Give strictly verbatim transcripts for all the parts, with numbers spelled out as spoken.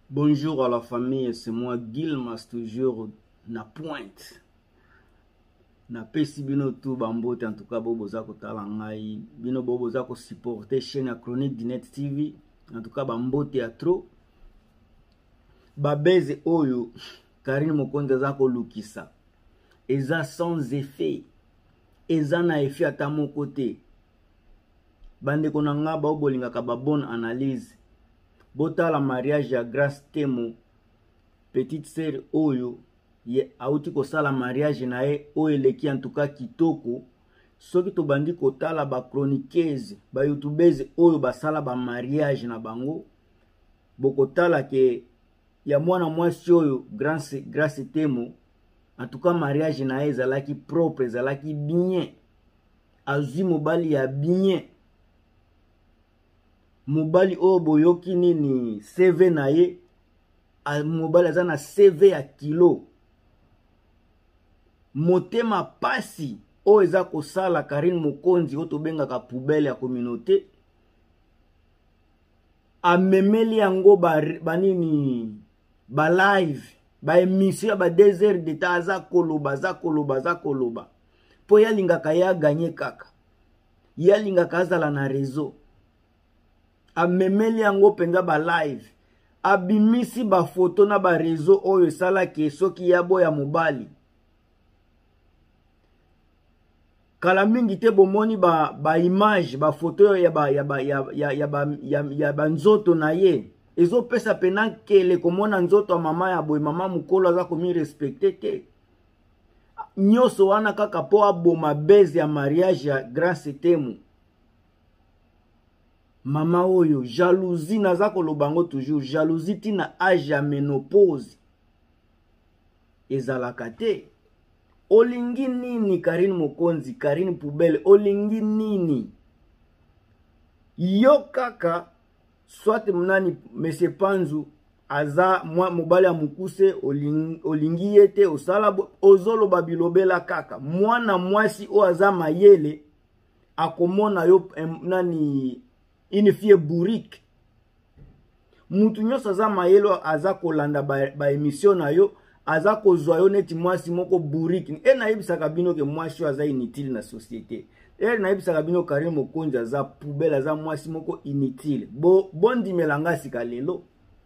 Bonjour à la famille, c'est moi Gilmas, toujours na pointe. Na pesi bino tout bambote, en tout cas bobo zako tala ngai, bino bobo zako supporter chaîne ya Chronique du Net T V, en tout cas bambote ya trop. Babeze oyo Karine Mokonzi zako lukisa. Eza sans effet. Eza na effet ata moko te. Bande kona nga ba obolinga ka ba bonne analyse. Bota la mariage ya Grace Temo, petite sœur oyo ye auti ko sala mariage na ye oyo leki en tout cas kitoko. Soki to bandi ko tala ba chroniqueuse ba youtubeuse oyo ba sala ba mariage na bango, boko tala ke ya mwana mwasi oyo Grace Grace Temo, en tout cas mariage na ye ezalaki propre, ezalaki bien, azwi mobali ya bien. Mobali o boyoki nini C V na ye, mobali aza na C V ya kilo. Motema pasi o eza kosala Karine Mokonzi o tobenga ka poubelle ya communauté. Amemeli yango ba, ba nini ba live, ba émission ba deux heures de temps aza koloba, aza koloba, aza koloba. Po ya lingaka ya gagner kaka. Ya lingaka azala na réseau. Amemeli yango penza ba live, abimisi ba photo na ba réseau oyo sala ke soki ya boya mobali. Kala mingi te bomoni ba ba image ba photo ya ba ya ba ya ya ya ba ya, ya ba nzoto na ye. Ezo pesa pena kele komona nzoto ya mama ya boy, mama mukolo aza komi respecte te. Nyoso wana kaka po aboma base ya mariage ya Grace Temo. Mama oyo, jalousie naza kolobango toujours, jalousie tina âge ya ménopause. Ezalaka te. Olingi nini Karine Mokonzi, Karine Poubelle, olingi nini? Yo kaka, soit mnani Monsieur Panzu, aza mwa mobali ya mukuse, olingi, olingi yete, osala ozolo babilobela kaka. Mwana mwasi o aza mayele, akomona yo nani une fille bourrique. Mutu nyoso aza mayelo aza kolanda ba, ba émission na yo, aza kozwa yo neti mwasi moko bourrique. E na yebisaka bino ke mwasi aza inutile na société. E na yebisaka bino Karine Mokonzi aza poubelle, aza mwasi moko inutile. Bo bondi melanga sika lelo.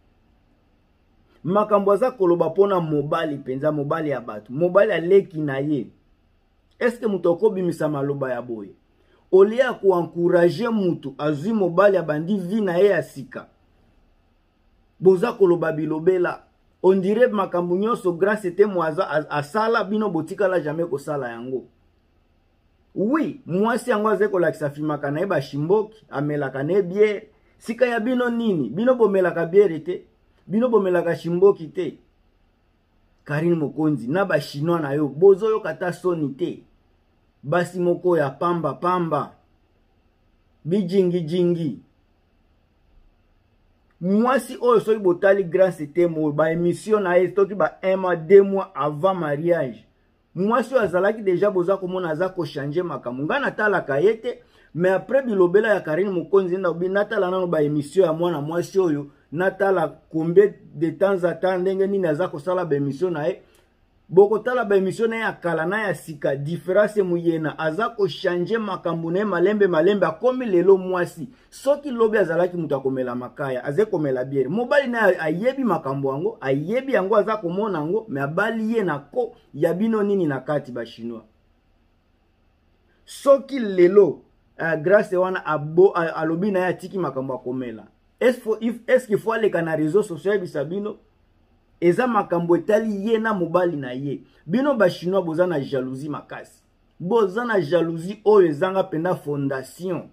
Makambo aza koloba pona mobali penza, mobali ya batu. Mobali aleki na ye. Eske mutu okobimisa maloba ya boye? Olia ku encourager mutu azwi mobali ya bandi vi na ye ya sika. Boza koloba bilobela. On dirait makambu nyonso Grace Temo aza asala bino botika la jamais ko sala yango. Oui, mwasi yango aze kolakisa filmaka na ye ba shimboki, amelaka ne bière. Sika ya bino nini? Bino bomelaka bière te. Bino bomelaka shimboki te. Karine Mokonzi na ba chinois na yo bozo yo kata soni te. Basi moko ya pamba pamba, bijingi jingi. Mwasi oyo soki botali Grace Temo ba émission na ye toki ba un mois deux mois avant mariage. Mwasi oyo azalaki déjà boza komona aza ko changer makambo. Nga natalaka ye te, mais après bilobela ya Karine Mokonzi na obi natala nano ba émission ya mwana mwasi oyo, natala combien de temps à temps ndenge nini aza ko sala ba émission na ye. Boko tala ba émission na ya kala na ya sika différence muyena aza ko changer makambo na malembe malembe akomi lelo mwasi. Soki lobi azalaki mutu akomela makaya, aze komela bière. Mobali na ayebi makambo yango, ayebi yango aza komona yango, me abali ye na ko ya bino nini na kati ba chinois. Soki lelo uh, Grace wana abo alobi na ya tiki makambo akomela. Est-ce qu'il faut aller kana réseaux sociaux bisabino? Eza makambo etali ye na mobali na ye. Bino ba chinois boza na jalousie makasi. Boza na jalousie oyo ezanga penda fondation.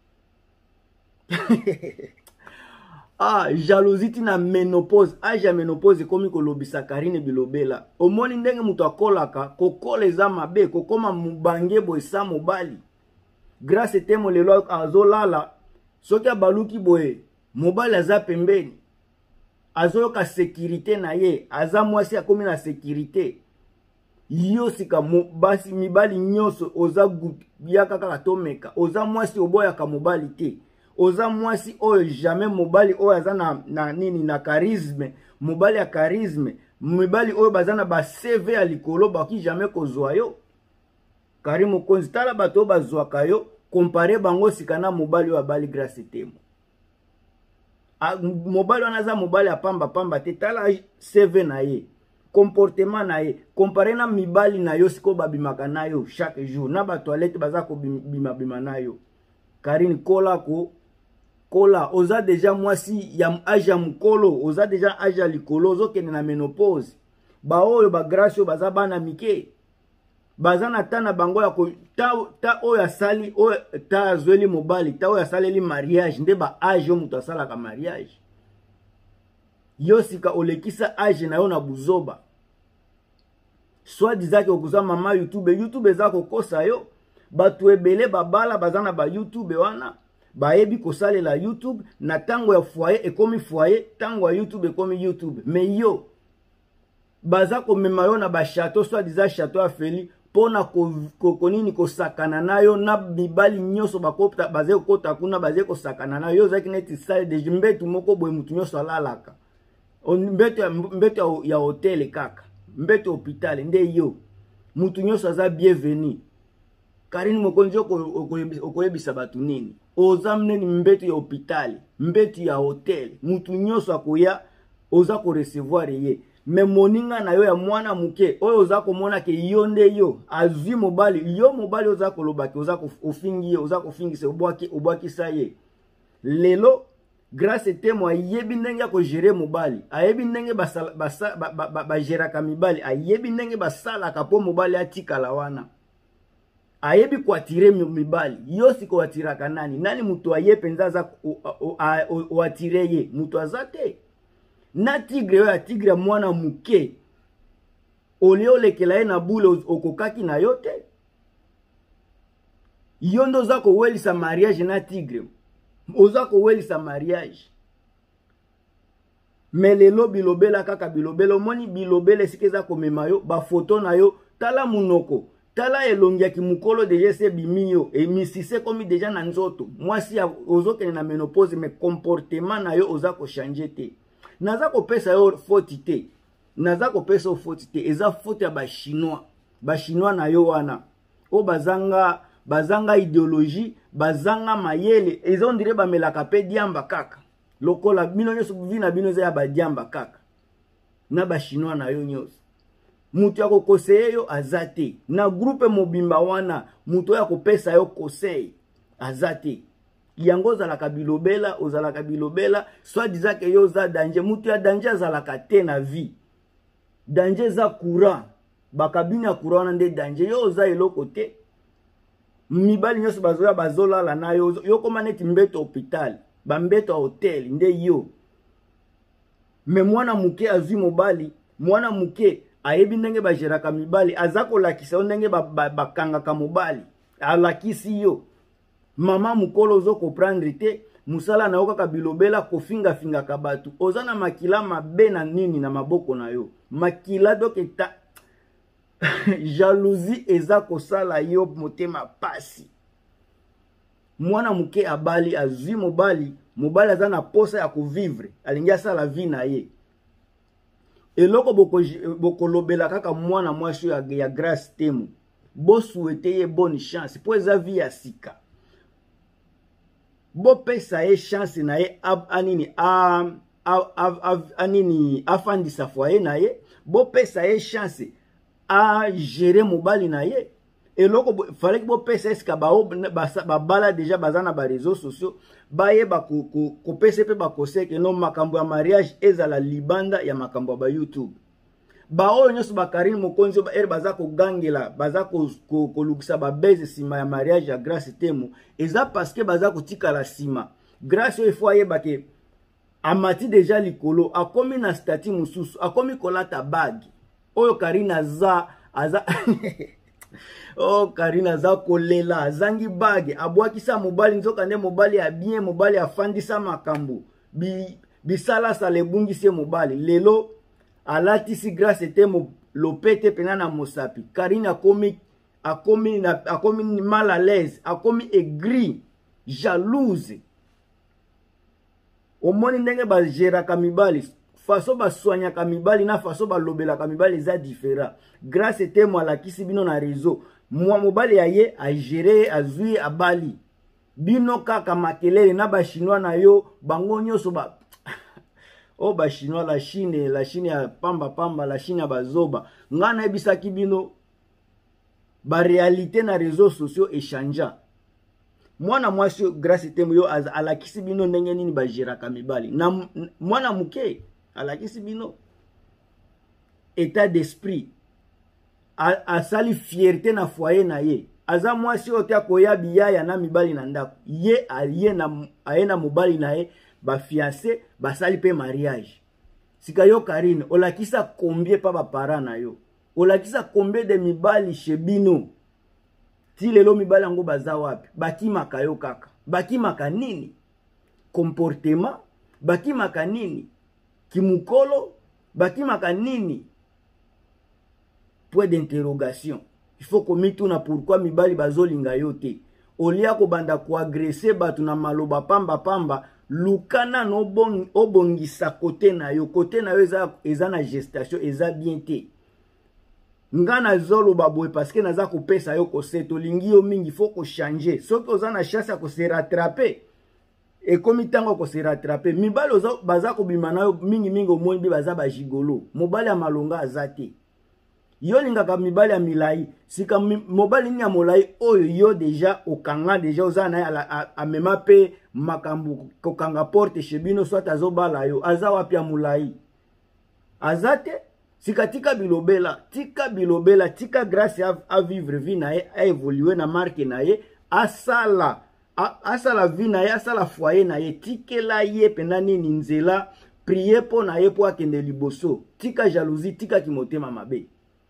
Ah, jalousie tina ménopause. Âge ya ménopause komi kolobisa Karine bilobela. Omoni ndenge mutu akolaka, kokola eza mabe, kokoma mubange boye sa mobali. Grace Temo lelo azolala, soki abaluki boye, mobali aza pembeni. Azoyoka sécurité na ye, aza mwasi akomi na sécurité. Yo sika basi mibali nyoso oza yaka kaka tomeka, oza mwasi oboya ka mobali te. oza mwasi oyo jamais mobali oyo aza na, na nini na charisme, mobali ya charisme, mobali oyo baza na ba C V ya likolo baki jamais kozwa yo. Karim Mokonzi tala bato bazwaka yo compare bango sikana mobali oyo abali Grace Temo. Mobali wana aza mobali ya pamba pamba te, tala C V na ye, comportement na ye, compare na mibali na yo siko babimaka na yo chaque jour, na ba toilette baza ko bima bima na yo. Karine kola ko kola oza deja mwasi ya âge ya mukolo, oza deja âge ya likolo, ozokende na ménopause. Ba oyo ba Grace baza bana mike, baza na tana bango ya ko ta, ta oyo asali oyo ta azweli mobali, ta oyo asaleli mariage nde ba âge mutu asalaka mariage. Yo sika olekisa âge na yo na buzoba, soit dizaki okuza mama YouTube, YouTube eza kokosa yo. Batu ebele babala bazana ba YouTube wana bayebi kosalela YouTube, na tango ya foyer ekomi foyer, tango ya YouTube ekomi YouTube. Mais yo baza komema yo na ba château, soit diza château afeli pona ko, ko, ko nini kosakana nayo na bibali nyoso bakopta baze kota kuna baze kosakana nayo. Yo zaki neti salle de mbetu moko boye mutu nyoso alalaka, mbetu mbetu ya hotel kaka, mbetu hôpital nde yo mutu nyoso aza bienvenu. Karine Mokonzi okoyebisa batu nini? Oza mneni mbetu ya hôpital, mbetu ya hotel, mutu nyoso akoya oza ko recevoir ye. Me moninga na yo ya mwana muke oyo oza komona ke yo nde yo azwi mobali, yo mobali oza kolobaki oza kofingi ye, oza kofingisa obwaki obwaki sa ye. Lelo Grace Temo ayebi ndenge ko gérer mobali, ayebi ndenge basala basa ba, ba, ba, ba geraka mibali, ayebi ndenge basala kapo mobali atikala wana, ayebi kwa tire mibali. Yo siko atiraka nani? Nani mutu aye penza za o atire ye? Mutu azate. Na tigre yo ya tigre mwana muke oleo lekela ye na bule okokaki na yote. Yo ndo za ko welisa mariage na tigre, oza ko welisa mariage. Melelo bilobela kaka bilobelo moni bilobele sikeza komema yo ba photo na yo, tala munoko, tala elongi ya kimukolo deja se bimiyo e misise komi deja na nzoto. Mwasi ya ozokene na menopause, me comportement na yo oza ko changer te. Naza ko pesa yo faute te, naza ko pesa yo faute te, eza faute ya ba chinois. Ba chinois na yo wana o bazanga bazanga idéologie, bazanga mayele, ezo ndire ba melaka pe diamba kaka. Lokola bino nyoso bivina bino za ya ba diamba kaka. Na ba chinois na yo nyoso. Mutu ya ko koseye yo azate. Na groupe mobimba wana mutu ya ko pesa yo koseye azate. Yango zalaka bilobela, ozalaka bilobela, soit dizake yo za danger, mutu ya danger zalaka te na vie. Danger za courant, bakabini ya courant wana nde danger, yo za eloko te. Mibali nyoso bazoya bazolala na yo, yo koma neti mbeto hôpital, ba mbeto hotel nde yo. Me mwana muke azwi mobali, mwana muke ayebi ndenge bajeraka mibali, azako lakisa ndenge bakanga ka mobali, alakisi yo. Mama mukolo ozo comprendre te, musala na yo kaka bilobela kofinga finga kabatu. Oza na makila mabe na nini na maboko na yo. Makila doke ta jalousie eza kosala yo motema pasi. Mwana muke abali azwi mobali, mobali aza na posa ya kovivre, alingia sala vie na ye. Eloko boko boko lobela kaka mwana mwasi ya, ya Grace Temo. Bo souhaiter ye bonne chance, po eza vie ya sika. Bo pesa ye chance na ye ab anini a anini afandisa foyer na ye, bo pesa ye chance a gérer mobali na ye. Eloko fallait que bo pesa eska ba ba bala déjà bazana ba réseaux sociaux ba ye ba ko ko pesa pe ba koseke no makambo ya mariage ezala libanda ya makambo ba YouTube. Ba oyo nyoso ba Karine Mokonzi ba er baza ko gangela, baza ko ko lukisa ba beze sima ya mariage ya Grace Temo, eza parce que baza ko tika la sima. Grace yo ifo ye ba ke amati déjà likolo, akomi na statut mususu, akomi kolata bag. Oyo Karine aza aza oh Karine aza kolela, azangi bag, abwakisa mobali nzoka nde mobali ya bien, mobali afandisa makambo. Bi bisala sa lebungisi mobali. Lelo alatisi Grace Temo lopete pena na mosapi. Karine akomi akomi na akomi mal à l'aise, akomi aigri, jalouse. omoni ndenge bageraka mibali faso basoignaka mibali na faso balobelaka mibali eza différent. Grâce temo alakisi bino na réseau mwa mobali ya ye agere azwi abali bino kaka makelele na ba chinois na yo bango nyonso ba o ba chinois la Chine la Chine ya pamba pamba la Chine ya bazoba ngana ebisaki bino ba réalité na réseaux sociaux échangea mwana mwasi grâce temo yo alakisi bino ndenge nini bageraka mibali na mwana muke alakisi bino état d'esprit asali fierté na foyer na ye aza mwasi ote akoya biyaya na mibali na ndako ye aye na aye na mobali na ye ba fiancé basali pe mariage. Sika yo Karine olakisa combien pa ba parents na yo olakisa combien de mibali chez bino ti lelo mibali yango baza wapi bakimaka yo kaka bakimaka nini comportement bakimaka nini kimukolo bakimaka nini point d'interrogation. Il faut que mituna pourquoi mibali bazolinga yo te olia ko banda ko agresser batu na maloba pamba pamba lukana no bon obongisa côté na yo côté na yo eza eza na gestation eza bien te ngana zolo baboy parce que naza ko pesa yo ko seto lingi yo mingi faut ko changer soki oza na chance ko se rattraper et comme tango ko se rattraper mibali oza baza ko bima na yo mingi mingi omoni bi baza ba gigolo mobali ya malonga azate yo lingaka mibali ya milai sika mobali ni ya molai oyo yo deja okanga deja oza na amema pe makambu kokanga porte chez bino soit azobala yo aza wapi ya molai azate sika tika bilobela tika bilobela tika grâce à, à vivre vie na ye a évoluer na marque na ye asala asala vie na ye asala foyer na ye tikela ye pena nini nzela prier po na ye po akende liboso tika jalousie tika kimotema mabe.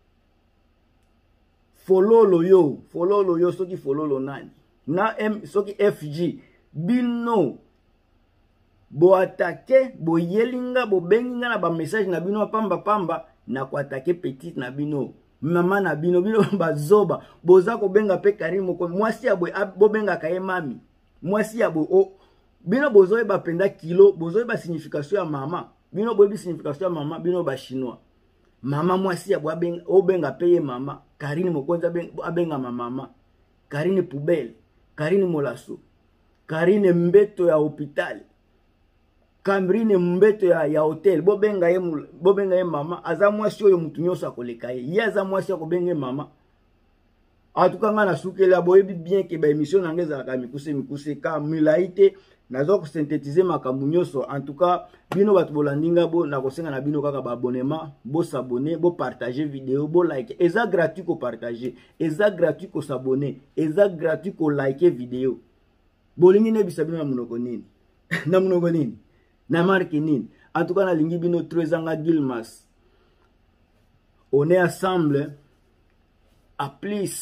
Fololo yo, fololo yo, soki fololo nani. Na M, soki F G. Bino. Bo atake, bo yelinga, bo benginga na ba message na bino pamba pamba. Na ko atake petite na bino. Mama na bino, bino ba zoba. Boza ko benga pe Karimo. Mwasi ya bo, bo benga kaye mami. Mwasi ya bo, oh. Bino bozo e ba penda kilo. Bozo e ba signification ya mama. Bino bo e bi signification ya mama. Bino ba chinois. Mama mwasi ya bo benga, o benga peye mama. Karine Mokonza abenga mama. Karine poubelle. Karine molaso. Karine mbeto ya hôpital. Kamrine mbeto ya, ya hotel. Bo benga ye, bo benga ye mama. Aza mwasi oyo mutu nyoso akoleka ye. Ye aza mwasi ako benga mama. Atuka nga na suke la boyebi bien ke ba émission nangeza ka mikuse mikuse ka milaite. Nazo ko synthétiser makambu nyoso. En tout cas, bino batu bolandinga bo na kosenga na bino kaka ba abonnement, bo s'abonner, bo partager vidéo, bo like. Eza gratuit ko partager, eza gratuit ko s'abonner, eza gratuit ko like vidéo. Bolingi ne bisa bino na munoko nini? Na munoko nini? Na marque nini? En tout cas na lingi bino Trezanga Gilmas. On est ensemble. À plus.